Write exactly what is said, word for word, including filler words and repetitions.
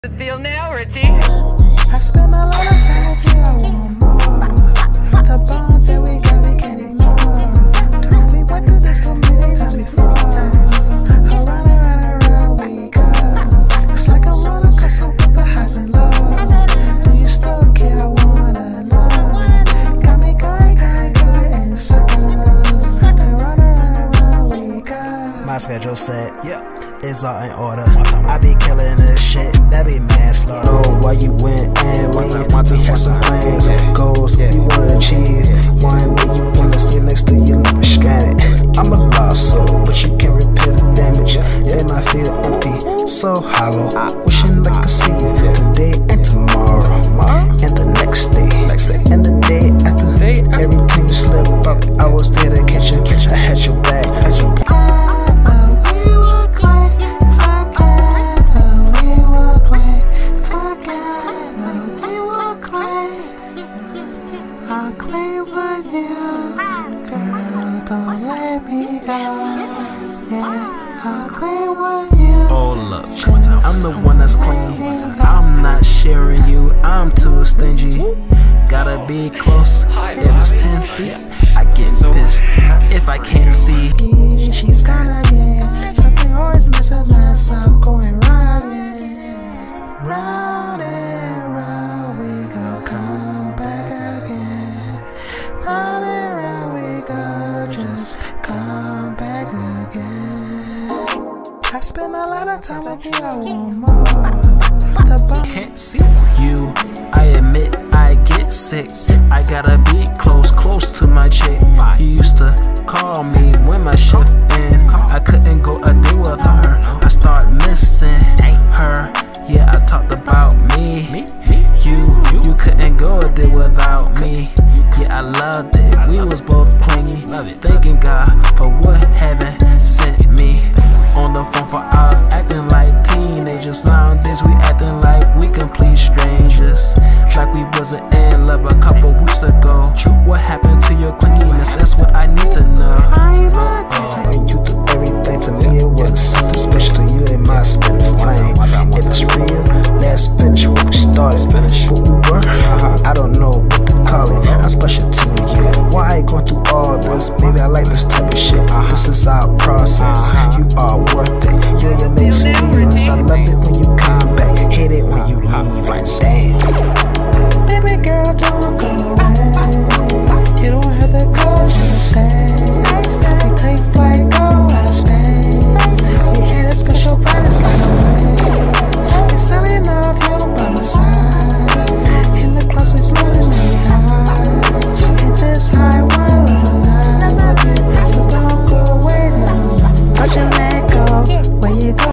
Does it feel now, Richie? I spend a lot of time with you, I want more. The bond that we got, we can't ignore. We went through this too many times before. Around and around and around we go. It's like a roller coaster with the highs and lows. Do you still care? I wanna know. Got me going, going, going in circles. And around and around we go. My schedule set, yeah, it's all in order. I be killing this shit, that be manslaughter. Oh, why you went and leave? We had some plans, goals we wanna achieve. One day you wanna stay next to you, never stranded. I'm a lost soul, but you can repair the damage. Then I feel empty, so hollow. Wishing I could see you today and tomorrow, and the next day, and the day after. Every time you slip up, I was there to catch you. I had your back. I'll play with you, girl, don't let me go. Yeah, I'll play with you. Oh look, I'm the one that's clingy. I'm not sharing you, I'm too stingy. Gotta be close, if it's ten feet, I get pissed if I can't see. She's gonna get something always messes us up, going round and round and round we go, come back again. Round and round we go, just come back again. I spend a lot of time with you, I want more. The can't see you, I admit I get sick. I gotta be close, close to my chick. You used to call me when my shift end. I couldn't go a day without her. I start missing her. Yeah, I talked about me. You, you couldn't go a day without me. Yeah, I loved it. We was both clingy. Thanking God for what heaven sent me. On the phone for hours, acting like teenagers. Nowadays we acting like we complete strangers. Like we wasn't in love a couple weeks ago. What happened to your clinginess? That's what I need to know.